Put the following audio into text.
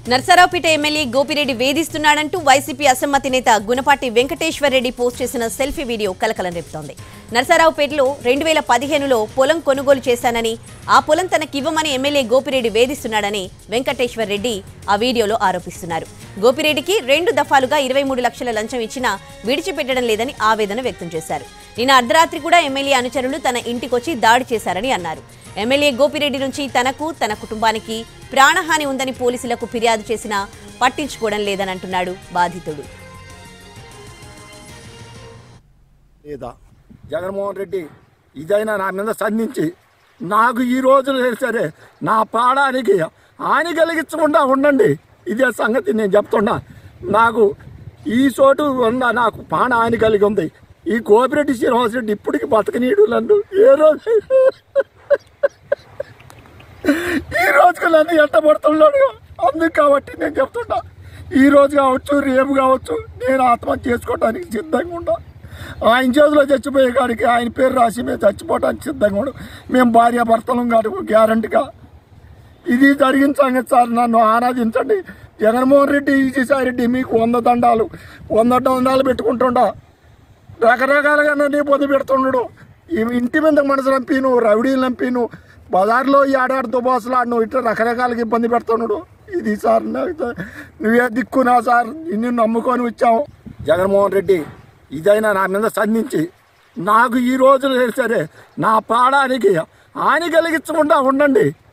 Narasaraopet MLA Gopireddy వేధిస్తున్నాడంటూ YCP అసమ్మతి నేత గుణపాటి వెంకటేశ్వర్ రెడ్డి పోస్ట్ చేసిన సెల్ఫీ వీడియో కలకలం రేపుతోంది. నర్సరావుపేటలో 2015లో పొలం కొనుగోలు చేశానని, ఆ పొలం తనకివ్వమని ఎమ్మెల్యే గోపిరెడ్డి వేధిస్తున్నాడని వెంకటేశ్వర్ రెడ్డి ఆ వీడియోలో ఆరోపిస్తున్నారు. గోపిరెడ్డికి 2 దఫాలుగా 23 లక్షల లంచం ఇచ్చినా విడిచిపెట్టడం లేదని ఆవేదన వ్యక్తం చేశారు. నిన్న అర్ధరాత్రి కూడా ఎమ్మెల్యే అనుచరులు తన ఇంటికొచ్చి దాడి చేశారని అన్నారు. ఎమ్మెల్యే గోపిరెడ్డి నుంచి తనకు, తన కుటుంబానికి ప్రాణహాని ఉందని పోలీసులకు ఫిర్యాదు చేసినా పట్టించుకోవడం లేదని అంటున్నాడు బాధితుడు. జగన్మోహన్ రెడ్డి ఇదైనా నా మీద సంధించి నాకు ఈ రోజులు సరే నా ప్రాణానికి హాని కలిగించకుండా ఉండండి. ఇదే సంగతి నేను చెప్తున్నా. నాకు ఈ చోటు ఉన్న నాకు ప్రాణ హాని కలిగి ఉంది. ఈ గోపిరెడ్డి శ్రీనివాసరెడ్డి ఇప్పటికి బతకనీయుడు నన్ను ఈ రోజుకు నన్ను ఎట్టబడుతున్నాడు. అందుకు కాబట్టి నేను చెప్తున్నా, ఈ రోజు కావచ్చు రేపు కావచ్చు నేను ఆత్మహత్య చేసుకోవడానికి సిద్ధంగా ఉన్నా. ఆయన చేతిలో చచ్చిపోయే కాడికి ఆయన పేరు రాసి మేము చచ్చిపోవడానికి సిద్ధంగా ఉన్నాం. మేము భార్యాభర్తలం కాదు గ్యారంటీగా. ఇది జరిగిన సంగతి సార్, నన్ను ఆరాధించండి. జగన్మోహన్ రెడ్డి ఈజీసారెడ్డి మీకు 100 దండాలు 100 దండాలు పెట్టుకుంటుండా. రకరకాలుగా నన్ను ఇబ్బంది పెడుతున్నాడు. ఇంటి మీద మనసు నంపిను, రౌడీలు నంపిను, బజార్లో ఈ ఆడాడుతో బాసులాడు ఇట్లా రకరకాలుగా ఇబ్బంది పెడుతున్నాడు. ఇది సార్ నువ్వే దిక్కునా సార్, నిన్ను నమ్ముకొని వచ్చాము. జగన్మోహన్ రెడ్డి ఇదైనా నా మీద సంధించి నాకు ఈ రోజులు సరే నా ప్రాణానికి హాని కలిగించకుండా ఉండండి.